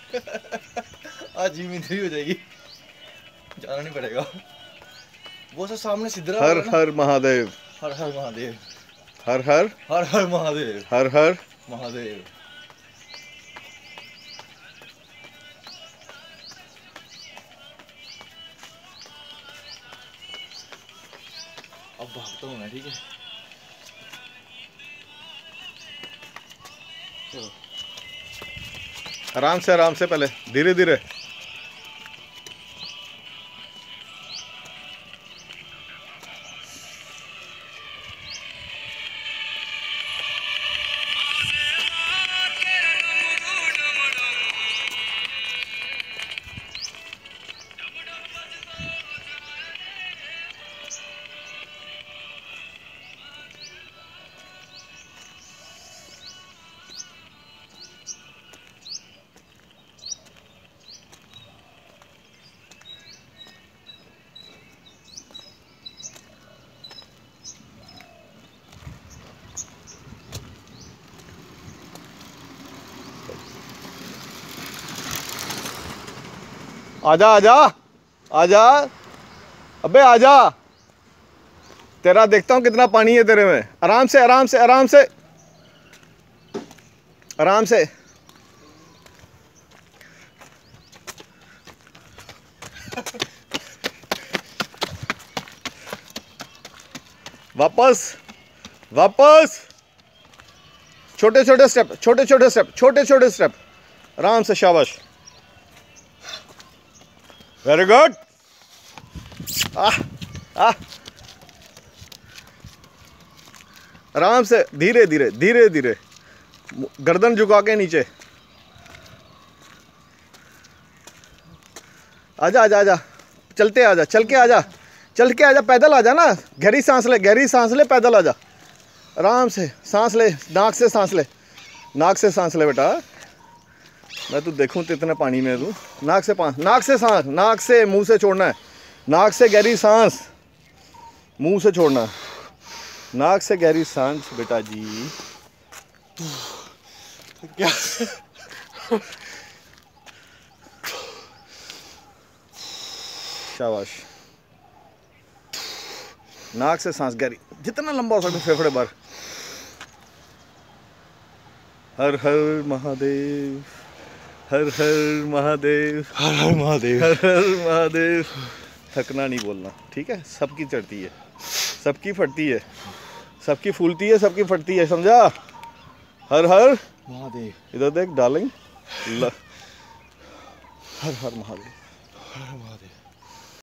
आज gym injury हो जाएगी, जाना नहीं पड़ेगा। वो सब सामने सिद्धरा हर हर महादेव, हर हर महादेव, हर हर हर हर महादेव, हर हर महादेव। अब भागता हूँ मैं, ठीक है। चलो आराम से, पहले धीरे धीरे। आजा आजा आजा, अबे आजा, तेरा देखता हूँ कितना पानी है तेरे में। आराम से आराम से आराम से आराम से। वापस वापस, छोटे छोटे स्टेप, छोटे छोटे स्टेप, छोटे छोटे स्टेप, आराम से, शाबाश, वेरी गुड। आराम से, धीरे धीरे धीरे धीरे, गर्दन झुका के नीचे। आजा आजा आजा, चलते आजा, चल के आजा, चल के आजा, पैदल आजा ना। गहरी सांस ले, गहरी सांस ले, पैदल आजा, आराम से सांस ले, नाक से सांस ले, नाक से सांस ले बेटा। मैं तो देखूं तो इतने पानी में तू, नाक से नाक से सांस, नाक से, मुंह से छोड़ना है, नाक से गहरी सांस, मुंह से छोड़ना, नाक से गहरी सांस बेटा जी। क्या शाबाश, नाक से सांस गहरी, जितना लंबा हो सकता फेफड़े भर। हर हर महादेव, हर हर महादेव, हर हर महादेव, हर हर महादेव। थकना नहीं बोलना, ठीक है। सबकी चढ़ती है, सबकी फटती है, सबकी फूलती है, सबकी फटती है, समझा। हर हर महादेव, इधर देख डार्लिंग, हर हर महादेव, हर हर महादेव।